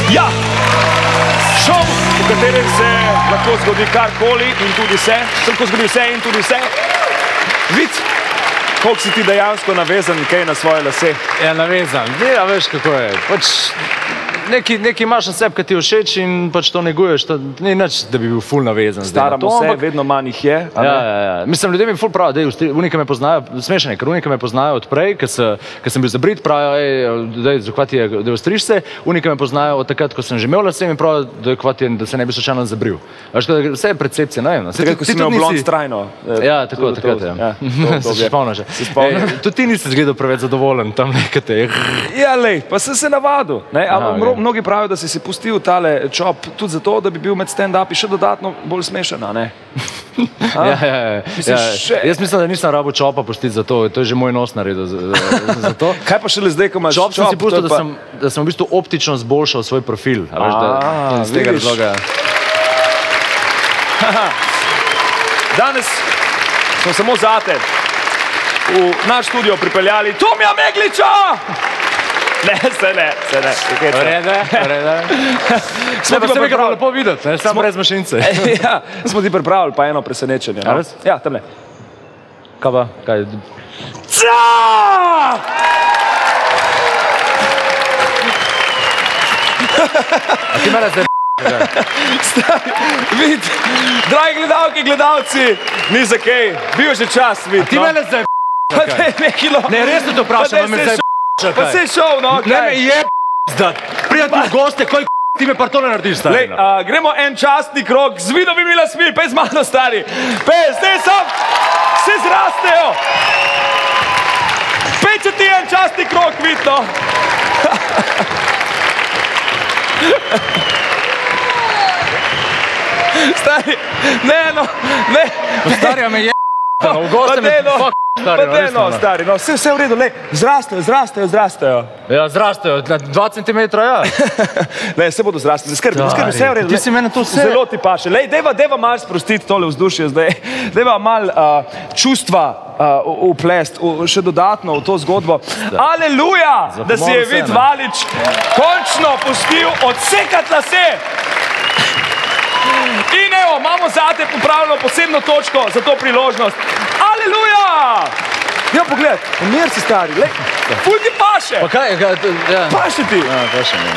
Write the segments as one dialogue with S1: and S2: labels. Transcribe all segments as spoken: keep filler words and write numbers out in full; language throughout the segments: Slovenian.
S1: Ja, šov, v katerem se lahko zgodi karkoli in tudi vse, se lahko zgodi vse in tudi vse. Vid, koliko si ti dejansko navezan kaj na svoje lase?
S2: Ja, navezan. Ja, veš, kako je. Pač nekaj, nekaj imaš na sebi, ki ti všeč in pač to neguješ. To ni nič, da bi bil ful navezan.
S1: Staramo se, ampak vedno manj jih je.
S2: Ja, ja, ja. Mislim, ljudje mi ful pravijo, da je unika me poznajo, smešanje, ker unika me poznajo odprej, ker sem bil zabrit, pravijo, ej, da je zakvati je, da je ostriš se, unika me poznajo od takrat, ko sem že imel lase in pravijo, da je kvati, da se ne bi slučajno zabril. Vse je percepcija, ne vem.
S1: Takrat, ko si imel blond strajno.
S2: Ja, tako, takrat, ja. Se še spomnim že. Tudi ti nisi zgledal preveč zadovoljen tam nekaj.
S1: Ja, lej, pa sem se navadil. Mnogi pravijo, da si si pustil tale čop tudi zato, da bi bil med stand-upi še dodatno bolj smešen, a ne?
S2: Ja, ja, ja. Jaz mislim, da nisem rabo čopa pustiti za to, to je že moj nos naredil za to.
S1: Kaj pa šele zdaj, ko imaš čop?
S2: Čop sem si pustil, da sem v bistvu optično zboljšal svoj profil.
S1: A, vidiš. Danes smo samo zate v naš studio pripeljali Tomija Megliča! Ne, se ne, se ne.
S2: Vrede, vrede. Smo ti pa pripravili. Lepo videti, samo brez mašince.
S1: Ja, smo ti pripravili pa eno presenečenje. Ja, tamle.
S2: Kaj pa? Kaj?
S1: Ca!
S2: A ti mene zdaj
S1: Stari, vid, dragi gledalke, gledalci, ni za kaj, bil že čas, vid.
S2: Ti mene zdaj
S1: Pa te je nekilo.
S2: Ne, resno to vprašam, vam je zdaj
S1: Pa se je šov, no, kaj?
S2: Ne me je zdaj. Prijatelj v goste, koji ti me par tole narediš, stari?
S1: Lej, gremo en častni krog z vidovimi lasmi, pej z mano, stari. Pej, zdaj sam, se zrastejo. Pej, če ti en častni krog, vid, no. Stari, ne, no, ne.
S2: Stari, a me je v goste me fuck.
S1: Pa ne, no, stari, no, vse v redu, lej, zrastejo, zrastejo, zrastejo.
S2: Ja, zrastejo, dva centimetra, ja.
S1: Lej, se bodo zrastili, skrbi, skrbi, vse v redu.
S2: Ti si mene to vse...
S1: Zelo ti paše. Lej, deva, deva mal sprostiti tole vzdušje zdaj. Deva mal čustva uplest še dodatno v to zgodbo. Aleluja, da si je Vid Valič končno pustil odsekati lase. In evo, imamo zate popravljeno posebno točko za to priložnost. Aleluja! Ja, pogled, mir si, stari, lej, ful ti paše.
S2: Pa kaj, ja.
S1: Paše ti.
S2: Ja, paše mi.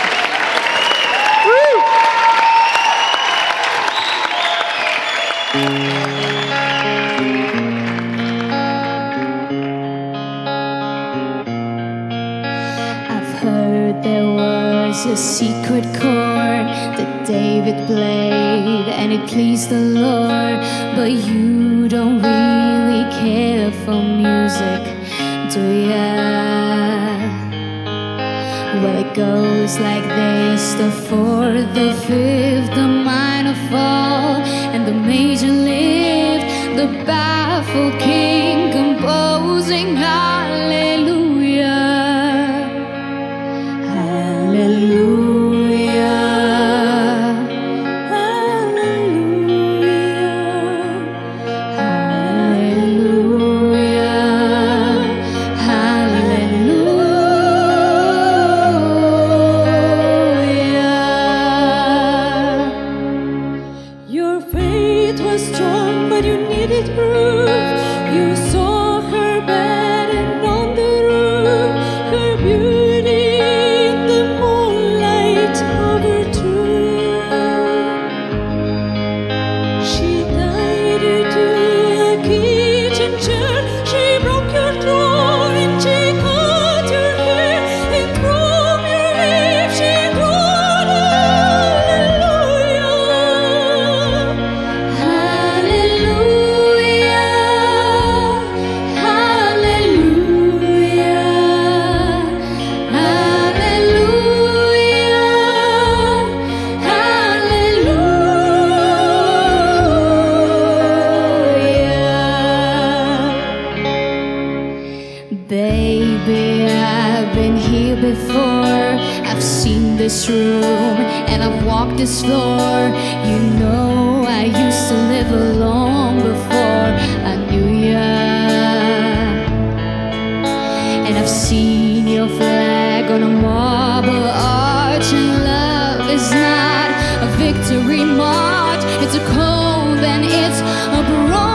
S3: I've heard there was a secret chord that David played and it pleased the Lord, but you don't really care for music, do ya? Well, it goes like this: the fourth, the fifth, the minor fall, and the major lift, the baffled king composing hallelujah, hallelujah. This room and I've walked this floor. You know I used to live alone before I knew ya, and I've seen your flag on a marble arch in love. is not a victory march. It's a cold and it's a broken